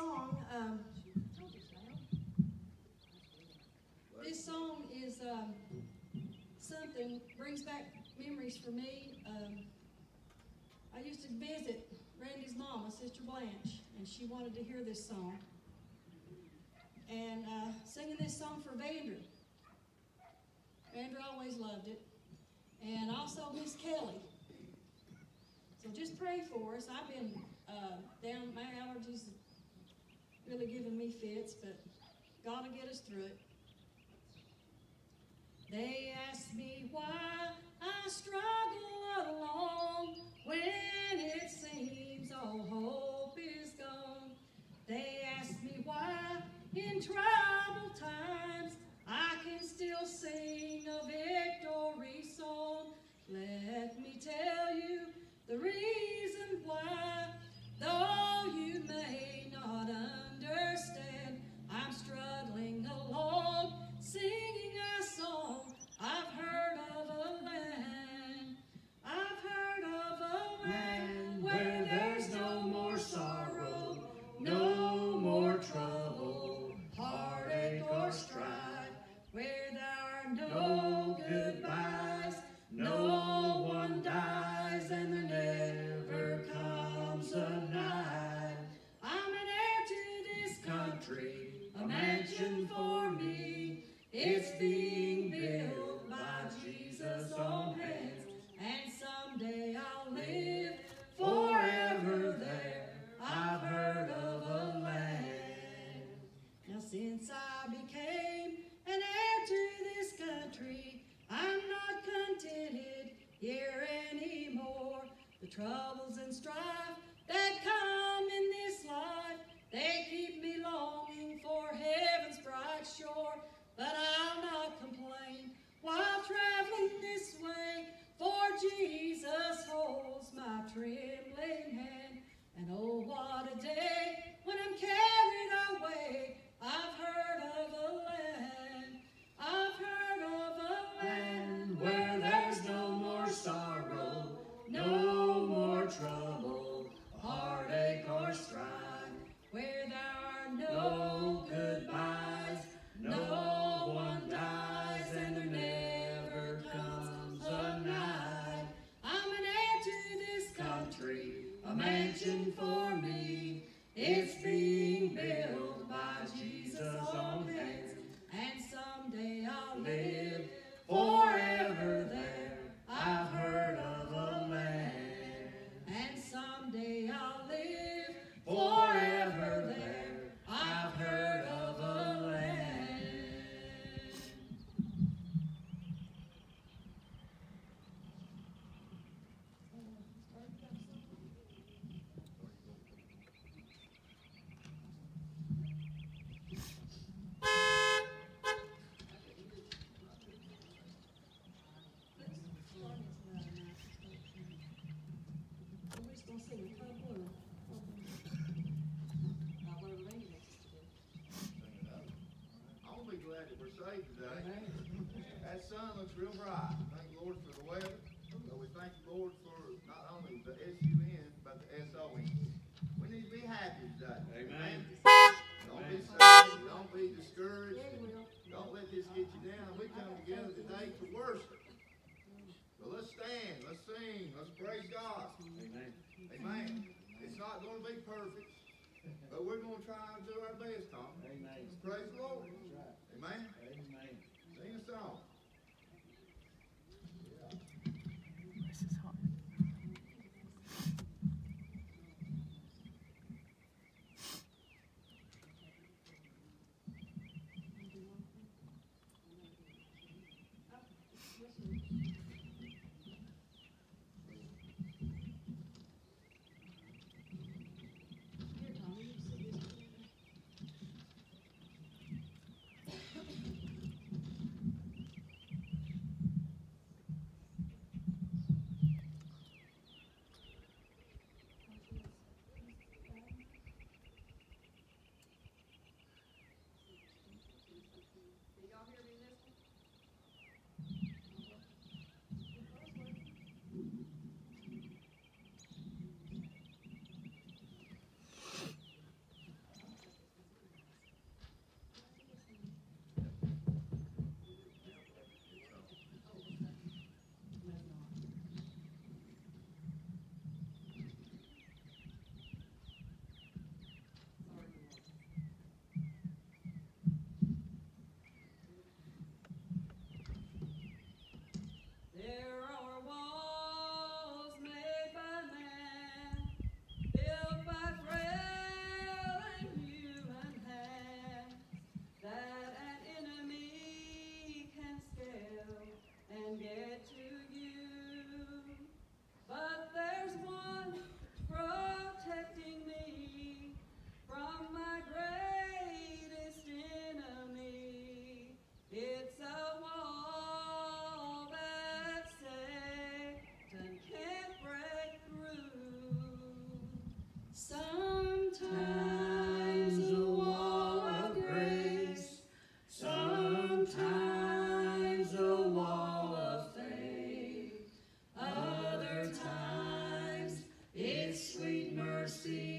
song, is something, brings back memories for me. I used to visit Randy's mama, Sister Blanche, and she wanted to hear this song. And singing this song for Vander. Vander always loved it. And also Miss Kelly. So just pray for us. I've been down, my allergies really giving me fits, but God will get us through it. They ask me why I struggle along when it seems all hope is gone. They ask me why in troubled times I can still sing a victory song. Let me tell you the reason why, though you may not understand, I'm struggling along, singing a song. I've heard of a land, I've heard of a land where there's no more sorrow, no more trouble, heartache or strife, where there are no goodbyes, no one dies, and there never comes a night. I'm an heir to this country, a mansion for me. It's being built by Jesus' own hands, and someday I'll live forever there. I've heard of a land. Now since I became an heir to this country, I'm not contented here anymore. The troubles and strife that come in this life, they keep me longing for heaven's bright shore. But I'll not complain while traveling this way, for Jesus holds my trembling hand. And oh, what a day when I'm carried away. I've heard of a land, I've heard of a land where there's no more sorrow, no more trouble, heartache or strife, where there are no goodbyes, no one dies, and there never comes a night. I'm an heir to this country, a mansion for me. It's being built by Jesus' own hands, and someday I'll live forever there. I've heard of a land, and someday I'll live forever there. I've heard of a land. That sun looks real bright. Thank the Lord for the weather. So we thank the Lord for not only the S-U-N, but the S-O-N. We need to be happy today. Amen. Don't be sad. Don't be discouraged. Don't let this get you down. We come together today to worship. So let's stand. Let's sing. Let's praise God. Amen. Amen. It's not going to be perfect, but we're going to try and do our best, Tom. Amen. Let's praise the Lord. Amen. Amen. Sing a song. This is hot. mercy